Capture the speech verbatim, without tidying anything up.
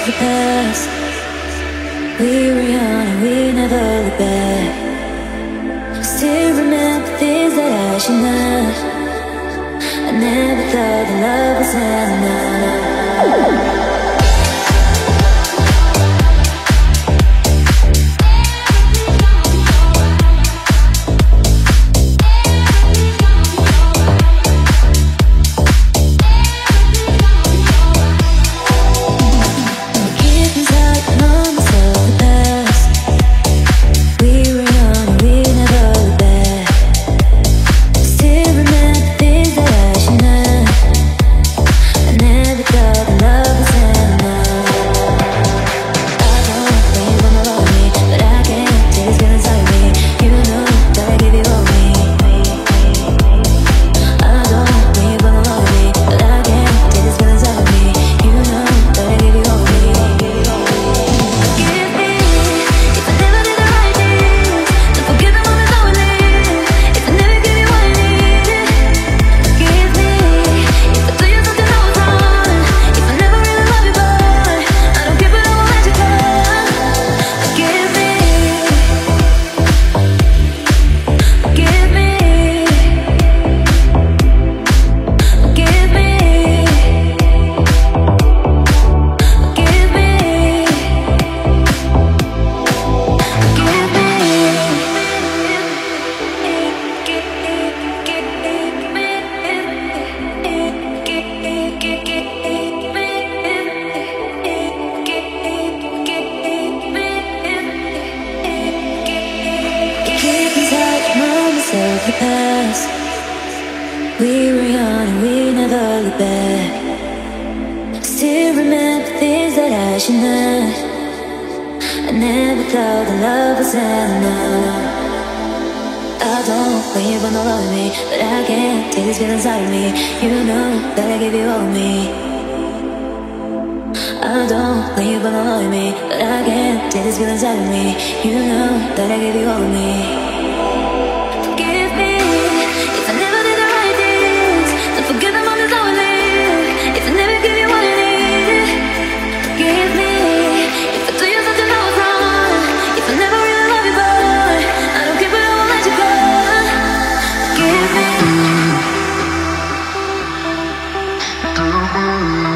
the past. We were young and we never looked back. Still remember things that I should not. I never thought that love was enough. The past. We were young and we never looked back. Still remember things that I should not. I never thought that love was enough. I don't when you're gonna love me, but I can't take these feelings out of me. You know that I give you all of me. I don't when you're gonna love me, but I can't take these feelings out of me. You know that I give you all of me. Mm-hmm.